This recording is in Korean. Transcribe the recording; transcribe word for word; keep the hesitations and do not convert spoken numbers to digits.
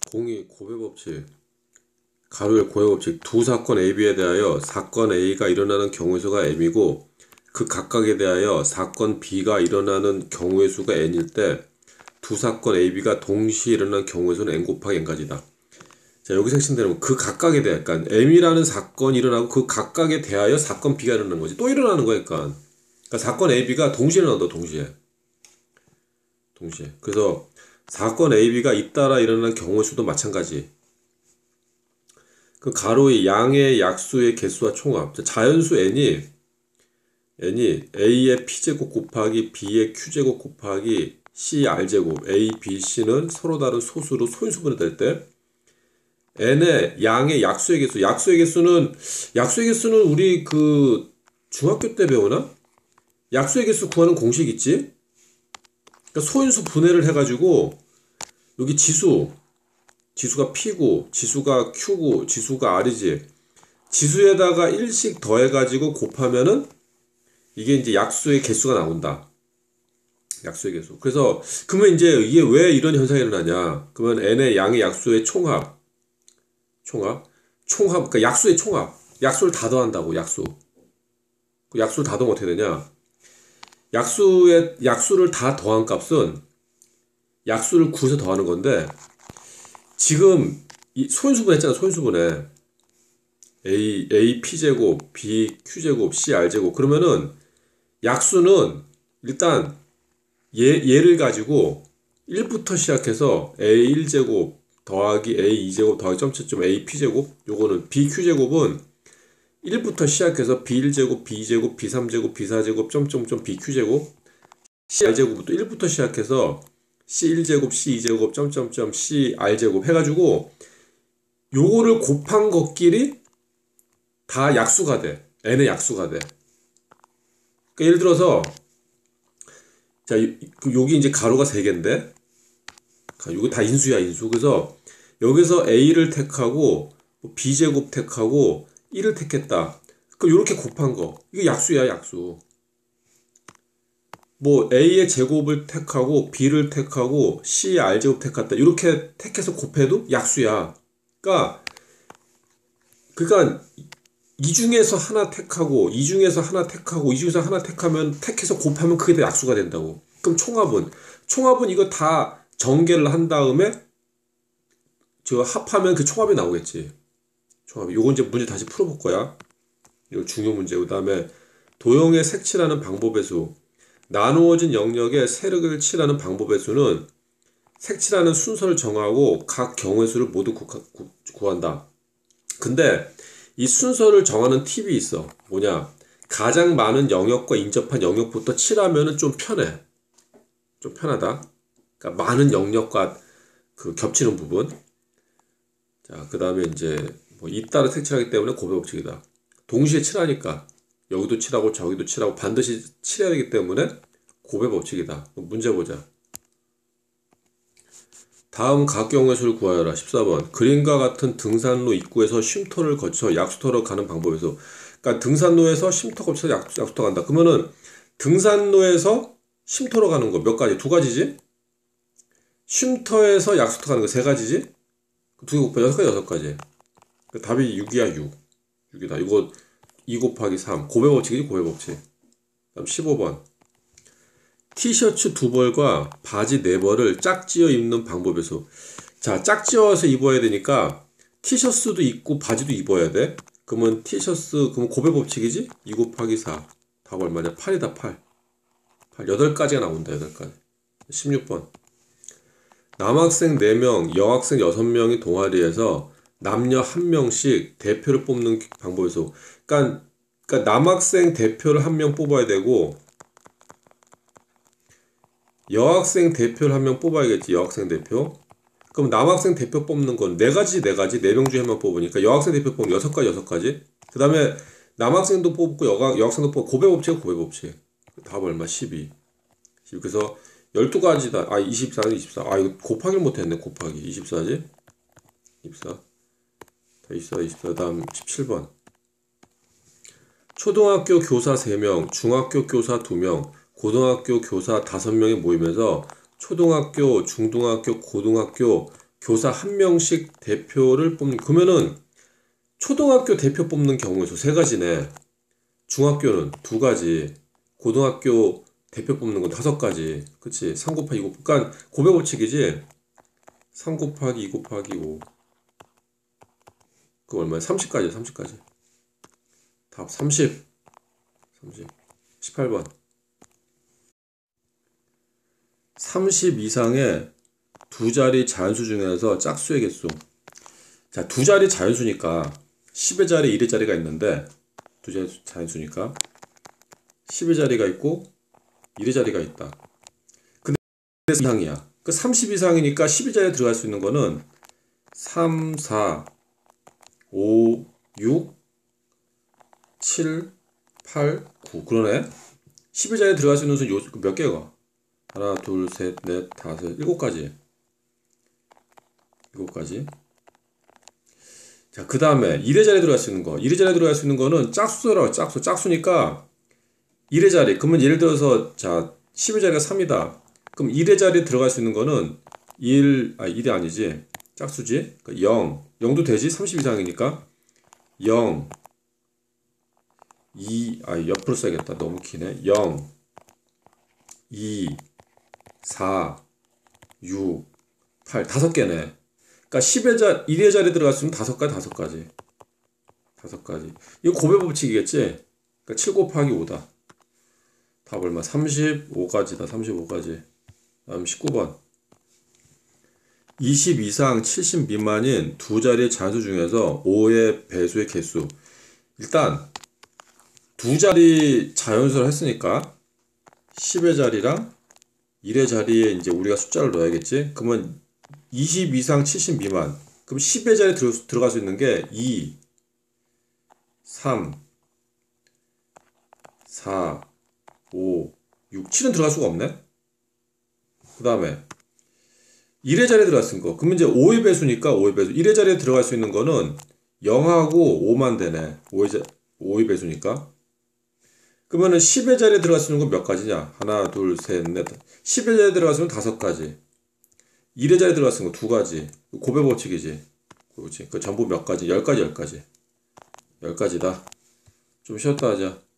공이 고배법칙, 가로의 고해법칙. 두 사건 에이비에 대하여 사건 A가 일어나는 경우의 수가 M이고 그 각각에 대하여 사건 B가 일어나는 경우의 수가 N일 때 두 사건 에이비가 동시에 일어나는 경우의 수는 N 곱하기 N까지다. 자, 여기서 핵심되는 그 각각에 대하여, 그러니까 M이라는 사건이 일어나고 그 각각에 대하여 사건 B가 일어나는 거지. 또 일어나는 거야, 그러니까. 그러니까 사건 에이비가 동시에 일어난다, 동시에. 동시에. 그래서 사건 에이비가 잇따라 일어나는 경우의 수도 마찬가지. 그 가로의 양의 약수의 개수와 총합. 자연수 n이 n이 a의 p제곱 곱하기 b의 q제곱 곱하기 c r제곱 a, b, c는 서로 다른 소수로 소인수분해 될 때 n의 양의 약수의 개수. 약수의 개수는 약수의 개수는 우리 그 중학교 때 배우나? 약수의 개수 구하는 공식 있지? 그러니까 소인수 분해를 해가지고 여기 지수 지수가 P고 지수가 Q고 지수가 R이지. 지수에다가 일씩 더해가지고 곱하면은 이게 이제 약수의 개수가 나온다. 약수의 개수. 그래서 그러면 이제 이게 왜 이런 현상이 일어나냐? 그러면 n의 양의 약수의 총합, 총합, 총합. 그러니까 약수의 총합. 약수를 다 더한다고. 약수. 그 약수를 다 더하면 어떻게 되냐? 약수의 약수를 다 더한 값은 약수를 구해서 더하는 건데. 지금 이 소인수분 했잖아. 소인수분해 A, A P제곱, B Q제곱, C R제곱. 그러면은 약수는 일단 얘, 얘를 가지고 일부터 시작해서 A 일제곱 더하기 A 이제곱 더하기 점점점 A P제곱. 요거는 B Q제곱은 일부터 시작해서 B 일제곱, B 이제곱, B 삼제곱, B 사제곱 점점점 B Q제곱. C R제곱도 일부터 시작해서 C 일제곱, C 이제곱, 점점점, C R제곱 해가지고 요거를 곱한 것끼리 다 약수가 돼. n의 약수가 돼. 그러니까 예를 들어서 자, 여기 이제 가로가 세 개인데 이거 다 인수야, 인수. 그래서 여기서 A를 택하고 B제곱 택하고 일을 택했다. 그럼 요렇게 곱한 거. 이거 약수야, 약수. 뭐 A의 제곱을 택하고 B를 택하고 C, R제곱 택했다. 이렇게 택해서 곱해도 약수야. 그러니까 그러니까 이 중에서 하나 택하고 이 중에서 하나 택하고 이 중에서 하나 택하면 택해서 곱하면 그게 다 약수가 된다고. 그럼 총합은 총합은 이거 다 전개를 한 다음에 저 합하면 그 총합이 나오겠지. 총합. 요거 이제 문제 다시 풀어볼 거야. 이거 중요 문제고. 그다음에 도형의 색칠하는 방법의 수. 나누어진 영역에 세력을 칠하는 방법의 수는 색칠하는 순서를 정하고 각 경우의 수를 모두 구, 구, 구한다. 근데 이 순서를 정하는 팁이 있어. 뭐냐? 가장 많은 영역과 인접한 영역부터 칠하면은 좀 편해. 좀 편하다. 그러니까 많은 영역과 그 겹치는 부분. 자, 그 다음에 이제 뭐 잇따라 색칠하기 때문에 고배법칙이다. 동시에 칠하니까 여기도 칠하고 저기도 칠하고 반드시 칠해야 되기 때문에 고배법칙이다. 문제 보자. 다음 각 경우의 수를 구하여라. 십사 번. 그림과 같은 등산로 입구에서 쉼터를 거쳐 약수터로 가는 방법에서. 그러니까 등산로에서 쉼터 거쳐서 약, 약수터 간다. 그러면은 등산로에서 쉼터로 가는 거 몇 가지? 두 가지지? 쉼터에서 약수터 가는 거 세 가지지? 두 개 곱하기 여섯 가지, 여섯 가지. 답이 육이야, 육. 육이다. 이거 이 곱하기 삼. 고배법칙이지, 고배법칙. 다음 십오 번. 티셔츠 두 벌과 바지 네 벌을 짝지어 입는 방법에서. 자, 짝지어서 입어야 되니까 티셔츠도 입고 바지도 입어야 돼. 그러면 티셔츠, 그러면 고배법칙이지? 이 곱하기 사. 답 얼마냐? 팔이다, 팔. 팔. 여덟 가지가 나온다, 여덟 가지. 십육 번. 남학생 네 명, 여학생 여섯 명이 동아리에서 남녀 한 명씩 대표를 뽑는 방법에서. 그러니까, 그러니까 남학생 대표를 한 명 뽑아야 되고 여학생 대표를 한 명 뽑아야겠지. 여학생 대표. 그럼 남학생 대표 뽑는 건 네 가지, 네 가지, 네 명 중에 한 명 뽑으니까 여학생 대표 뽑으면 여섯 가지, 여섯 가지. 그 다음에 남학생도 뽑고 여가, 여학생도 뽑고 고배법칙, 고배법칙. 답 얼마? 십이. 그래서 열두 가지다. 아, 이십사는 이십사. 아, 이거 곱하기를 못했네. 곱하기. 이십사지? 이십사. 이십사, 이십사. 다음 십칠 번. 초등학교 교사 세 명, 중학교 교사 두 명, 고등학교 교사 다섯 명이 모이면서 초등학교, 중등학교, 고등학교 교사 한 명씩 대표를 뽑는, 그러면은 초등학교 대표 뽑는 경우의 수 세 가지네. 중학교는 두 가지, 고등학교 대표 뽑는 건 다섯 가지. 그치? 삼 곱하기 이 곱하기, 그러니까 곱의 법칙이지. 삼 곱하기 이 곱하기 오. 그거 얼마야? 삼십까지, 삼십까지. 답 삼십. 삼십. 십팔 번. 삼십 이상의 두 자리 자연수 중에서 짝수의 개수. 자, 두 자리 자연수니까 십의 자리, 일의 자리가 있는데, 두 자리 자연수니까 십의 자리가 있고 일의 자리가 있다. 근데 이상이야. 그 삼십 이상이니까 십의 자리에 들어갈 수 있는 거는 삼, 사, 오, 육, 칠, 팔, 구. 그러네. 십의 자리에 들어갈 수 있는 수는 요, 몇 개가? 하나, 둘, 셋, 넷, 다섯, 일곱 가지. 일곱 가지. 자, 그 다음에 일의 자리에 들어갈 수 있는 거. 일의 자리에 들어갈 수 있는 거는 짝수더라고. 짝수. 짝수니까 일의 자리. 그러면 예를 들어서 자, 십의 자리가 삼이다. 그럼 일의 자리에 들어갈 수 있는 거는 일, 아, 일이 아니지. 짝수지. 그러니까 영. 영도 되지. 삼십 이상이니까. 영. 이, 아, 옆으로 써야겠다. 너무 기네. 영. 이. 사. 육. 팔. 다섯 개네. 그러니까 십의 자, 일의 자리에 들어갈 수 있는 다섯 가지, 다섯 가지. 다섯 가지. 이거 곱의 법칙이겠지? 그러니까 칠 곱하기 오다. 답 얼마? 삼십오 가지다. 삼십오 가지. 다음 십구 번. 이십 이상 칠십 미만인 두 자리의 자연수 중에서 오의 배수의 개수. 일단 두 자리 자연수를 했으니까 십의 자리랑 일의 자리에 이제 우리가 숫자를 넣어야겠지? 그러면 이십 이상 칠십 미만. 그럼 십의 자리에 들어, 들어갈 수 있는 게 이, 삼, 사, 오, 육, 칠은 들어갈 수가 없네? 그 다음에 일의 자리에 들어갈 수 있는 거. 그러면 이제 오의 배수니까 오의 배수. 일의 자리에 들어갈 수 있는 거는 영하고 오만 되네. 오의, 자, 오의 배수니까. 그러면은 십의 자리에 들어갈 수 있는 건 몇 가지냐? 하나, 둘, 셋, 넷. 십의 자리에 들어갈 수 있는 건 다섯 가지. 일의 자리에 들어갈 수 있는 건 두 가지. 곱의 법칙이지. 그렇지. 그 전부 몇 가지? 열 가지, 열 가지. 열 가지다. 좀 쉬었다 하자.